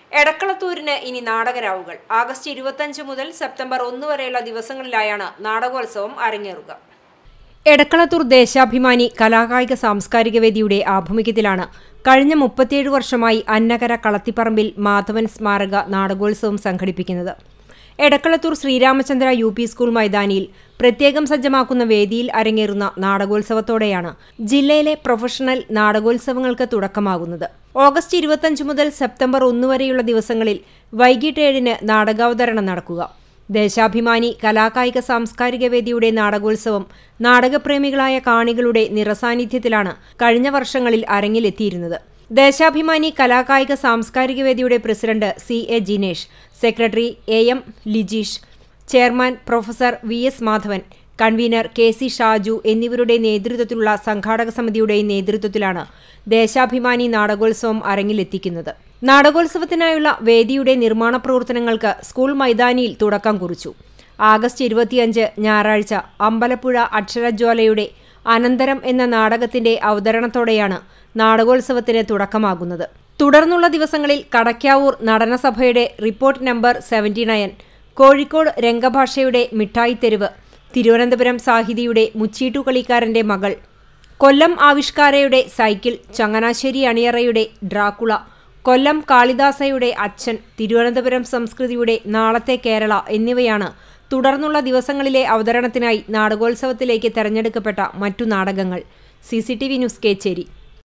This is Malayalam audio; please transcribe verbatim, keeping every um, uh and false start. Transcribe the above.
എടക്കളത്തൂരിന് ഇനി നാടകരാവുകൾ. ആഗസ്റ്റ് ഇരുപത്തഞ്ച് മുതൽ സെപ്റ്റംബർ ഒന്ന് വരെയുള്ള ദിവസങ്ങളിലായാണ് നാടകോത്സവം അരങ്ങേറുക. എടക്കളത്തൂർ ദേശാഭിമാനി കലാകായിക സാംസ്കാരിക വേദിയുടെ ആഭിമുഖ്യത്തിലാണ് കഴിഞ്ഞ മുപ്പത്തിയേഴ് വർഷമായി അന്നകര കളത്തിപ്പറമ്പിൽ മാധവൻ സ്മാരക നാടകോത്സവം സംഘടിപ്പിക്കുന്നത്. Edakkalathur Sreeramachandra U P school മൈതാനിയിൽ പ്രത്യേകം സജ്ജമാക്കുന്ന വേദിയിൽ അരങ്ങേറുന്ന നാടകോത്സവത്തോടെയാണ് ജില്ലയിലെ പ്രൊഫഷണൽ നാടകോത്സവങ്ങൾക്ക് തുടക്കമാകുന്നത്. ഓഗസ്റ്റ് ഇരുപത്തഞ്ച് മുതൽ സെപ്റ്റംബർ ഒന്ന് വരെയുള്ള ദിവസങ്ങളിൽ വൈകിട്ട് ഏഴിന് നാടകാവതരണം നടക്കുക. ദേശാഭിമാനി കലാകായിക സാംസ്കാരിക വേദിയുടെ നാടകോത്സവം നാടകപ്രേമികളായ കാണികളുടെ നിറസാന്നിധ്യത്തിലാണ് കഴിഞ്ഞ വർഷങ്ങളിൽ അരങ്ങിലെത്തിയിരുന്നത്. ദേശാഭിമാനി കലാകായിക സാംസ്കാരിക വേദിയുടെ president C A Jinesh, secretary A M Lijeesh, chairman professor V S Madhavan, convener K C Shaju എന്നിവരുടെ നേതൃത്വത്തിലുള്ള സംഘാടക സമിതിയുടെ നേതൃത്വത്തിലാണ് ദേശാഭിമാനി നാടകോത്സവം അരങ്ങിലെത്തിക്കുന്നത്. നാടകോത്സവത്തിനായുള്ള വേദിയുടെ നിർമ്മാണ പ്രവർത്തനങ്ങൾക്ക് സ്കൂൾ മൈതാനിയിൽ തുടക്കം കുറിച്ചു. ആഗസ്റ്റ് ഇരുപത്തിയഞ്ച് ഞായറാഴ്ച അമ്പലപ്പുഴ അക്ഷരജ്വാലയുടെ അനന്തരം എന്ന നാടകത്തിന്റെ അവതരണത്തോടെയാണ് നാടകോത്സവത്തിന് തുടക്കമാകുന്നത്. തുടർന്നുള്ള ദിവസങ്ങളിൽ കടക്കാവൂർ നടനസഭയുടെ report number seventy nine, Kozhikode രംഗഭാഷയുടെ മിഠായിത്തെരുവ്, തിരുവനന്തപുരം സാഹിതിയുടെ മുച്ചീട്ടുകളിക്കാരന്റെ മകൾ, കൊല്ലം ആവിഷ്കാരയുടെ സൈക്കിൾ, ചങ്ങനാശ്ശേരി അണിയറയുടെ ഡ്രാക്കുള, കൊല്ലം കാളിദാസയുടെ അച്ഛൻ, തിരുവനന്തപുരം സംസ്കൃതിയുടെ നാളത്തെ കേരള എന്നിവയാണ് തുടർന്നുള്ള ദിവസങ്ങളിലെ അവതരണത്തിനായി നാടകോത്സവത്തിലേക്ക് തെരഞ്ഞെടുക്കപ്പെട്ട മറ്റു നാടകങ്ങൾ. C C T V news Kecheri.